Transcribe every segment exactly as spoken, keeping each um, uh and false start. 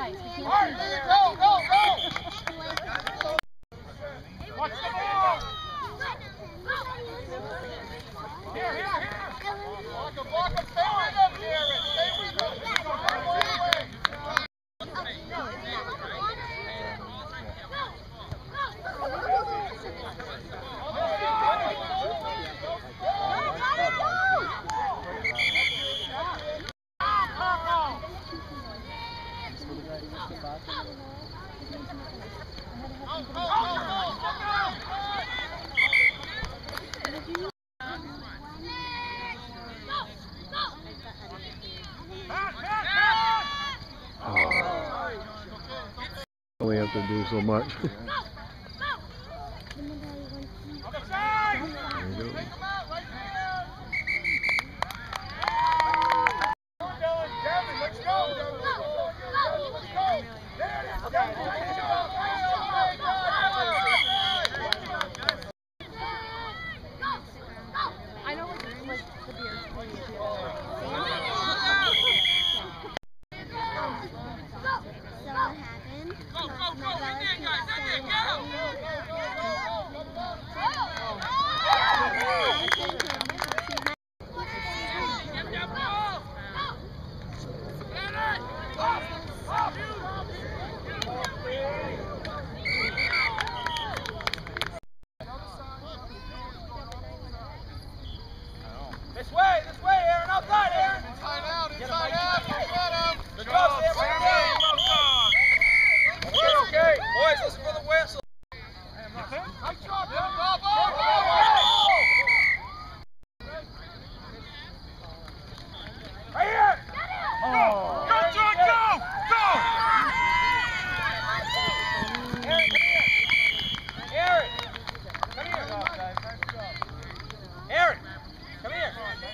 guys. We can't Martin, see go, go, go! Watch the ball! Here, here, here! Block him, block him, stay with him, Jared! Stay with him! Right way! We have to do so much. There you go. This way, this way, Aaron, outside, Aaron! Inside out, inside out, get him! Good job, Sam, right there! Okay, okay, boys, listen for the whistle. Nice job, Bill, bravo! Right here! Oh! Go, John, go! Go! Aaron, come here! Aaron! Come here! Good job, guys, nice job. Aaron! Come here.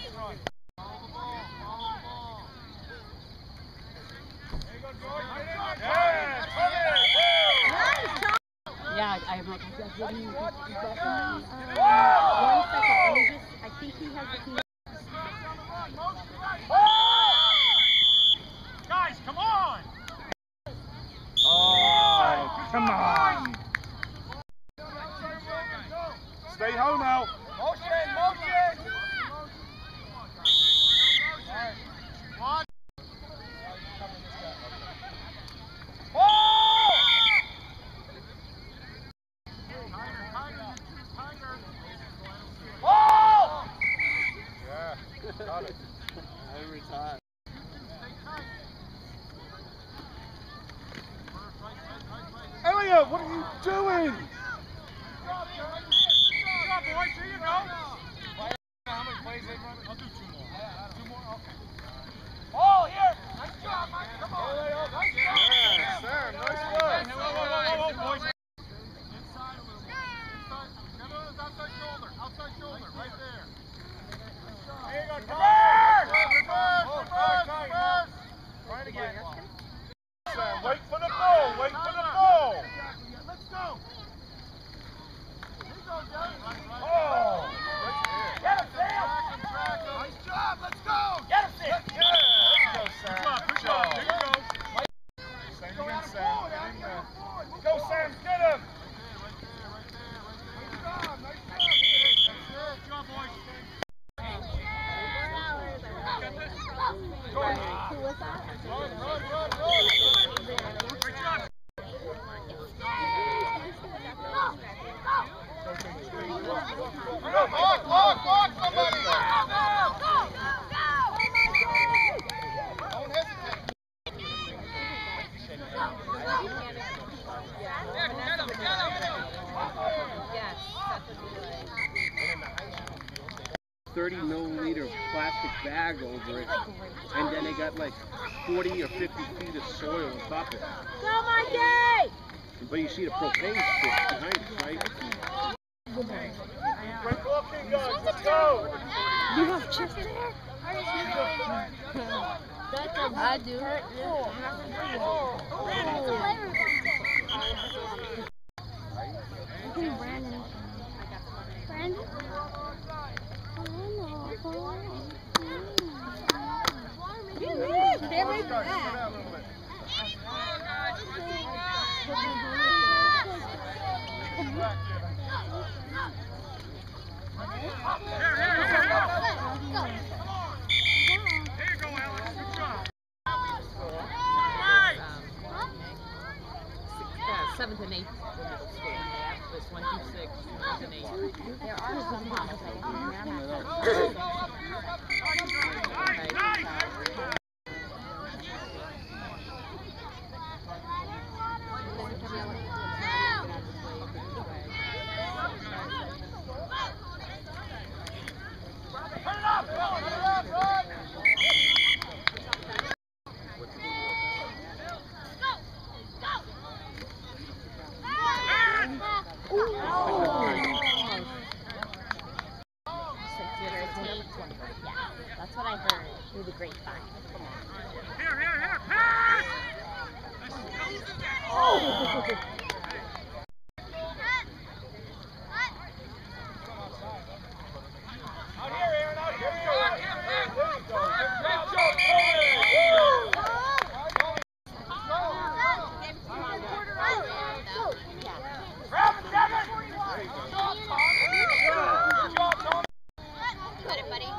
Yeah, I have like, one second. Let me just, I think he has the key. Guys, come on! Oh, come on! Stay home now. Motion, motion! One. Yeah, got it. Every time. Elliot, what are you doing? Good job, boys. Here you go. How many plays they run? I'll do two more. Two more? Okay. Oh, here. Nice job, Mike. Come on. Nice job. Yeah, Sam. Nice work. Whoa, whoa, whoa, whoa, boys. Inside a little bit. Inside. Get on his outside shoulder. Outside shoulder. Right there. Nice job. There you go. Reverse. Reverse. Reverse. Reverse. Try it again. Sam, wait for the ball. Wait for the ball. Let's go. Oh! Get him, Sam! Nice job, let's go! Get him, Sam! Yeah, there you go, Sam. Good job, good job. There you go. Same again, Sam. Go, Sam, get him! Right there, right there, right there. Nice job, nice job. Good job, boys. Go on. Who was that? Run, run, run, run! Great job! Walk, walk, walk, somebody! Go, go, go, go! Don't hesitate. Get him, get him! Yes, that's what thirty milliliter plastic bag over it, and then they got like forty or fifty feet of soil on top of it. Go, Mikey! But you see the propane stick behind it, right? Break off, you guys, let's go! You have chips there? I do. Brandon. Brandon? There we go. Seventh and eighth were middle school. Yeah, this one through six, seventh and eighth. There are some models I do not have. That's what I heard through the grapevine. Here, here, here, pass! Oh! Out here, Aaron, out here! There you go. Great job, Grab it, Devin! Good job, Tony! Put it, buddy.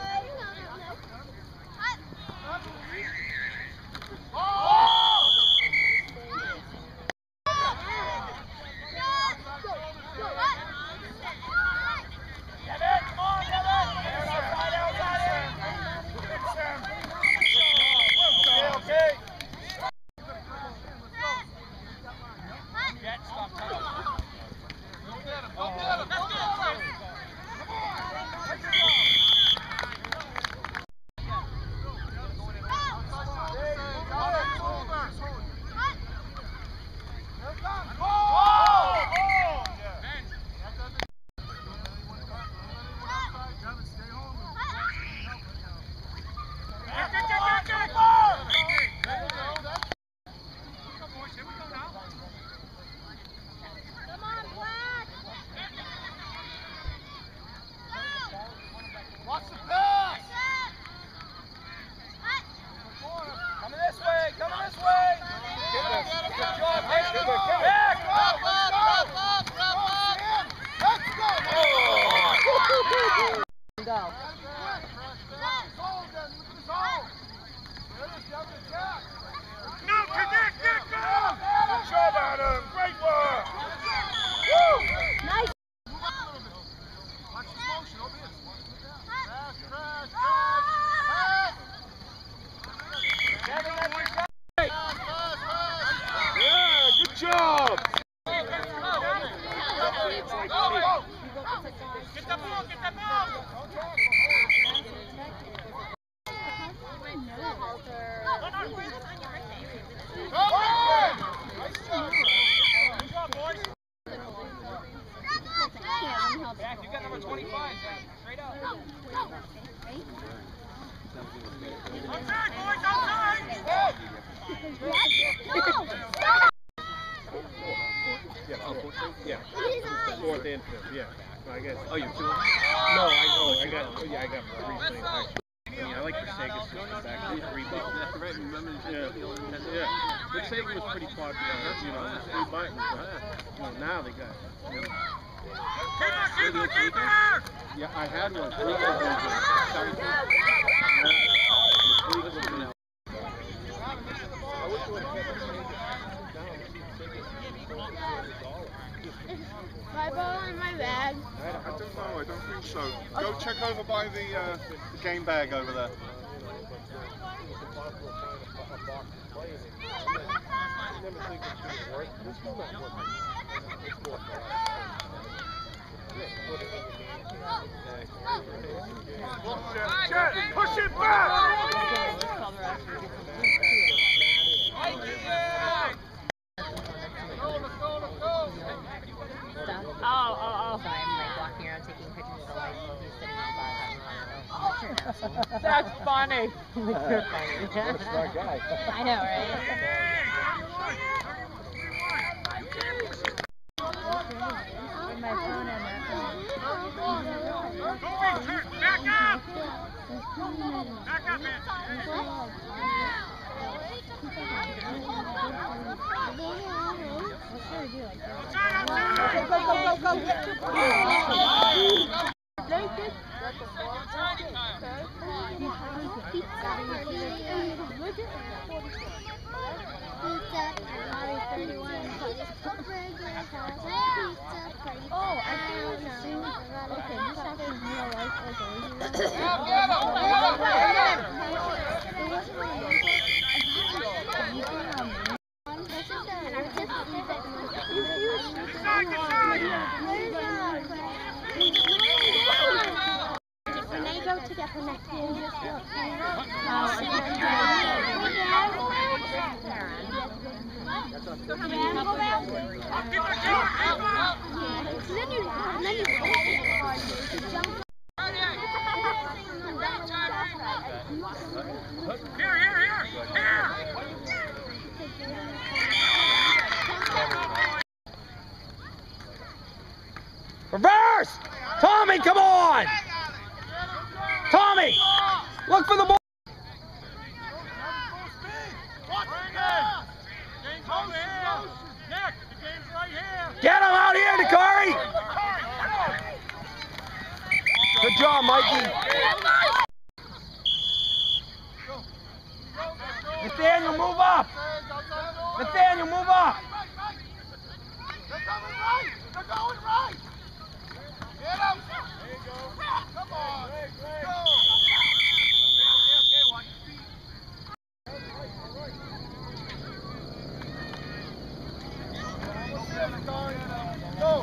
Watch the pass! Coming this way, coming this way! Good job, Back! Let's go! No, connect, get go! Good job, Adam! Great work! Woo! Nice. Watch the motion, obvious. Crash, crash, crash! Yeah, good job! Get the ball, get the ball! Back, you got number twenty-five, Zach. Straight up. Outside, boys, outside! Yeah, oh, yeah. His eyes. Fourth and fifth, yeah. I guess. Oh, you two? No, I oh, I got oh, yeah, I got three things actually. I mean, I like the Sega systems actually. Three buttons. That's right. Remember? Yeah, yeah. The Sega was pretty popular. You know, three buttons. But, you know, now they got. You know, Keeper, keeper, keeper! yeah, I had one. Three buttons. My ball in my bag. I don't know, I don't think so. Go check over by the, uh, the game bag over there. Jet, push it back! Oh, oh, oh. Sorry, I'm like walking around taking pictures of the lights and he's sitting in the bar. That's funny. You're funny. Smart guy. I know, right? My phone and my phone. Don't be hurt! Back up! Back up, man! When they go to get connected, Here, here, here, here! Reverse! Tommy, come on! Tommy! Look for the ball! Get him out here, Dakari! Good job, Mikey. Nathaniel, move up! Nathaniel, move up! They're coming right! They're going right! Get him! There you go. Come on! Go! Okay, okay, watch your feet. Go!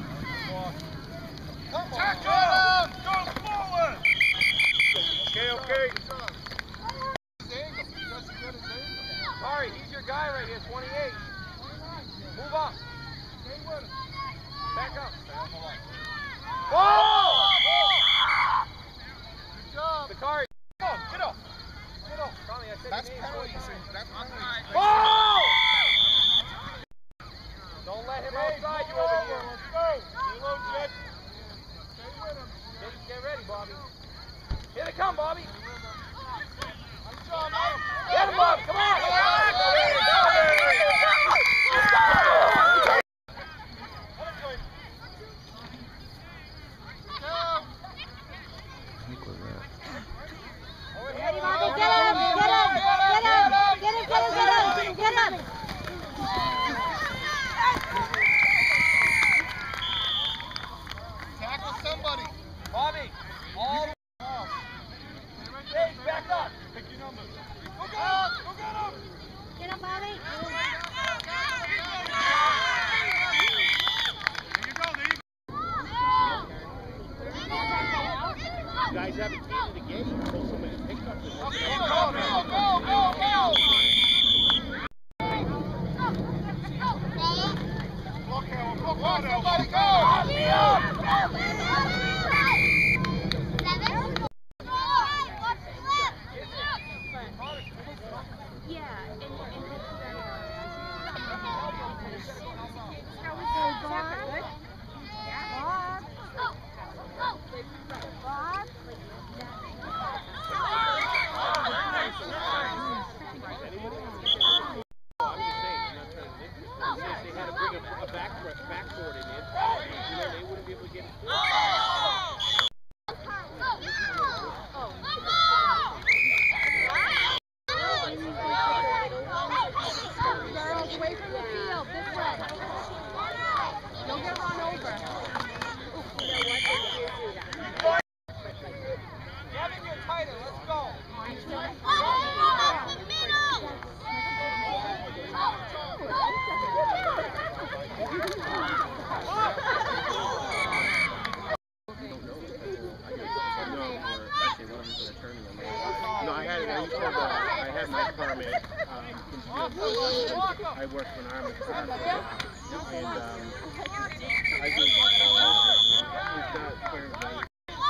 Tackle him! Go forward! Okay, okay. Sorry, he's your guy right here, twenty-eight. Move up. Back up. Oh! Good job. Dakari, get off, get off. Get off. Tommy, I said That's your name. penalties. That's penalties. Oh! Don't let him outside you over here. Let's go. Reload, Jet. Stay with him. Get, get ready, Bobby. Here they come, Bobby. Nice job, man. Get him, Bobby. Come on. Let's go. Ready, Bobby? Get him! Get him! Get him! Get him! Get him! Get him! Get him! Tackle somebody. Bobby, all the Hey, back up. Pick your number. Go get him! Go get him! Get him, Bobby! There you go, Lee. You guys haven't taken the game until somebody picked up the Go, go, go, go, go, go! Block Howard, block Howard, somebody go! I work for an army car, and um, I do. It's not very nice.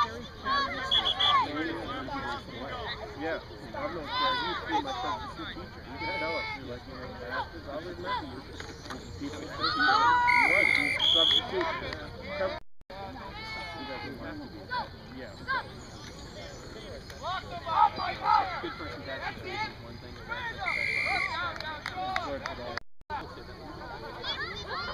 Yeah, I'm not sure. He used to be my substitute teacher. You can tell us. You're like, you know, bastards. Other than that, you just keep it straight. He was. He was a substitute. He doesn't have to be. Yeah. Good person to actually say one thing about it.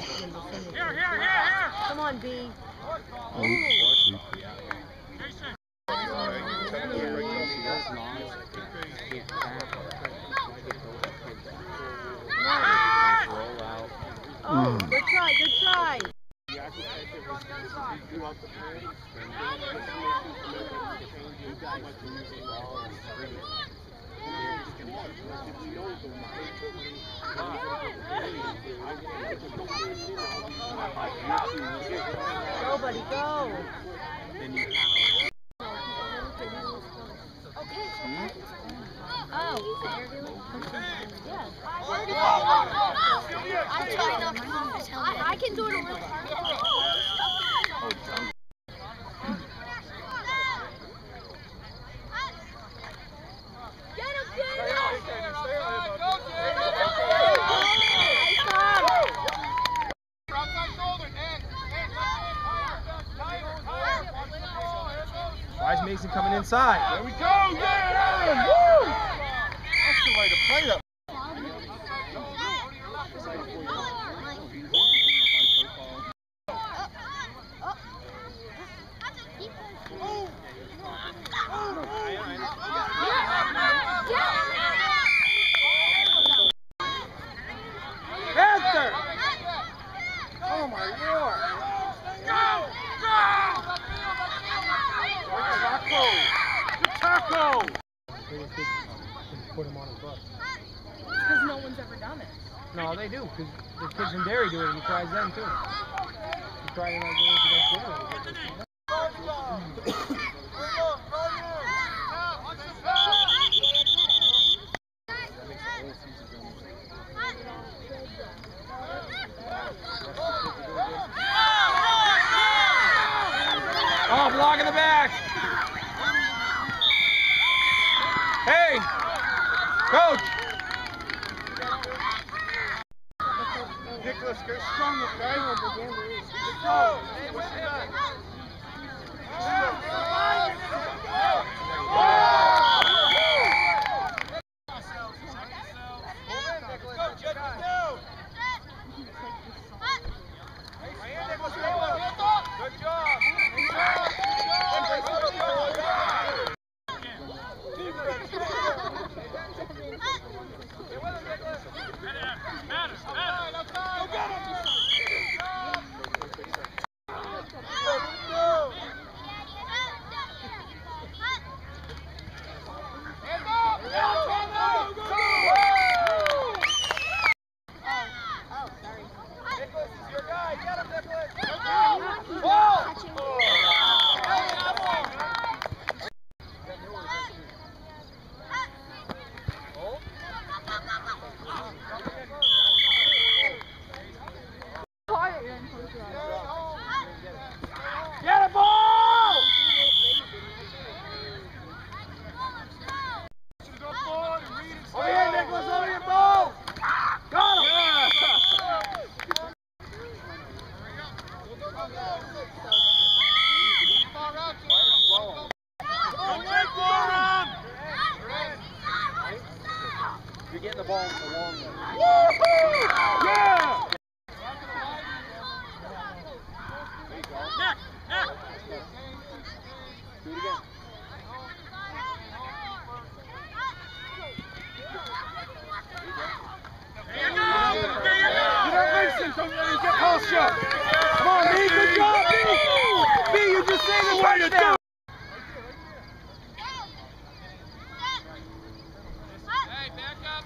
Here, here, here, here. Come on, B. Oh, Jason. Oh, good try, good try. Go, buddy, go. Oh, yeah. I'm trying not to pop his helmet. I can do it a little harder. Get him, get him! Why is Mason coming inside? There we go, yeah! Woo! That's the way to play that. Panther! Oh my lord! Go! Go! Taco! Taco! Put him on his butt. Because no one's ever done it. No, they do, because the kids in Derry do it, and he tries them too. He tried in our games against Derry. Oh, block in the back! Hey! Coach! Nicholas, go strong, okay? Let's go! Hey, what's that? Good job! Get a ball! Over here, Nicholas, over your ball! Got him! You're getting the ball a long way. Woohoo! Yeah! There you go. Nick! Nick! Do it again. There you go! There you go! You don't listen, don't let him get past you! Come on, B, good job, B! B, you just saved the touchdown! Hey, back up!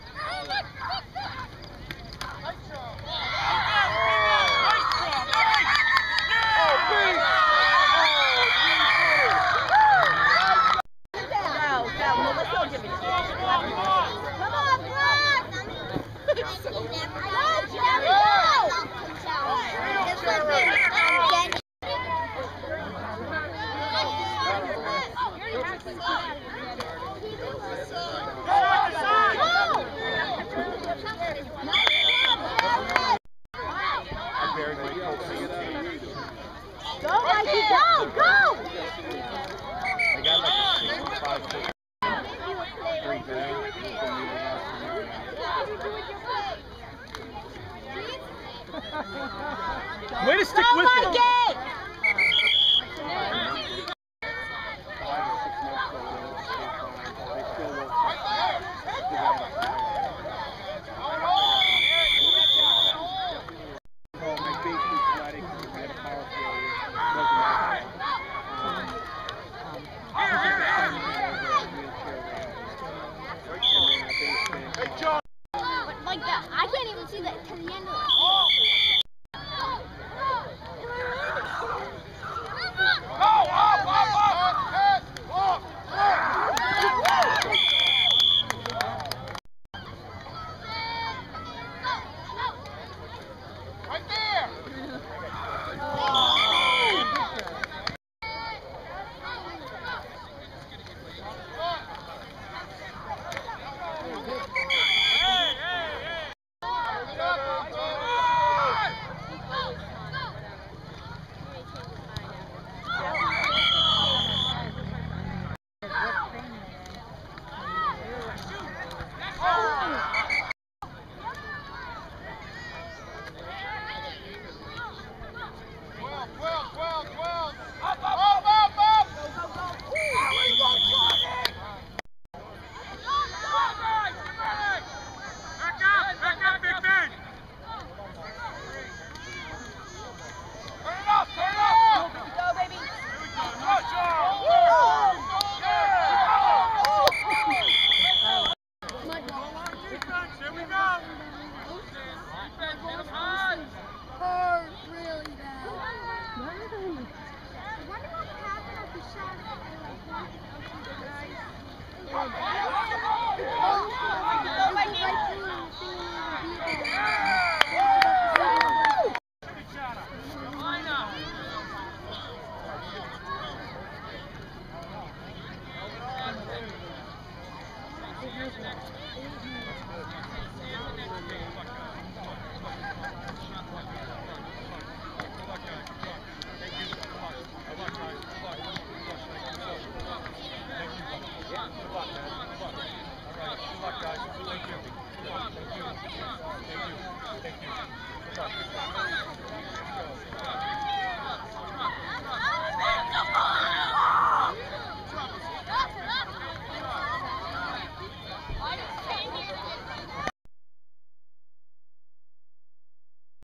Come on, Way to stick Go, with it. Mikey! But like that, I can't even see that to the end of it. Hurt really bad. I wonder what happened at the shot. Thank you. Thank you. Thank you. Good luck.